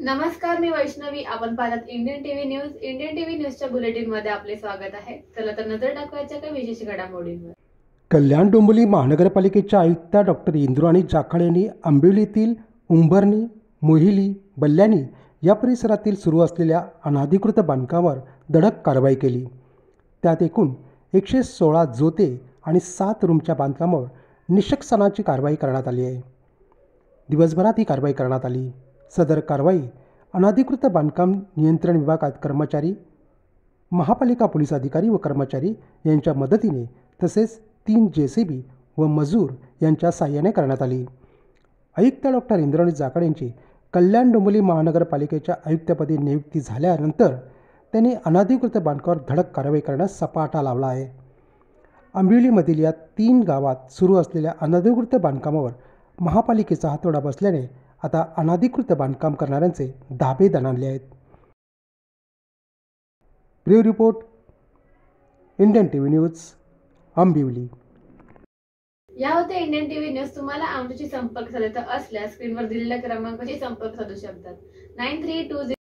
नमस्कार, मी वैष्णवी. आपण पाहतात Indian TV news. Indian TV न्यूजच्या बुलेटिन मध्ये आपले स्वागत आहे. चला तर नजर टाकवायच्या काही विशेष घडामोडींवर. कल्याण डोंबिवली महानगरपालिकेच्या आयुक्त डॉक्टर इंद्राणी जाखड यांनी आंबिवलीतील उंबरणी, मोहिली, बल्ल्याणी या परिसरातील सुरू असलेल्या अनधिकृत बांधकामावर धडक कारवाई केली. त्यात एकूण 116 जोते आणि 7 रूमच्या बांधकामावर निष्कर्षणाची कारवाई करण्यात आली आहे. दिवसभरात ही कारवाई करण्यात आली. सदर कारवाई अनधिकृत बांधकाम नियंत्रण विभागात कर्मचारी, महापालिका पोलीस अधिकारी व कर्मचारी यांच्या मदतीने तसेच 3 JCB व मजूर यांच्या साहाय्याने करण्यात आली. आयुक्त डॉक्टर इंद्राणी जाखड यांची कल्याण डोंबिवली महानगरपालिकेच्या आयुक्तपदी नियुक्ती झाल्यानंतर त्यांनी अनधिकृत बांधकामावर धडक कारवाई करण्यास सपाटा लावला आहे. आंबिवलीमधील या 3 गावात सुरू असलेल्या अनधिकृत बांधकामावर महापालिकेचा हातोडा बसल्याने आता अनधिकृत बांधकाम करणाऱ्यांचे धाबे दणाणले आहेत. Bureau report, Indian TV news, Ambivli. या होते इंडियन टीव्ही न्यूज. तुम्हाला आमच्याशी संपर्क साधायचा असल्यास स्क्रीनवर दिलेल्या क्रमांकाशी संपर्क साधू शकतात. 9320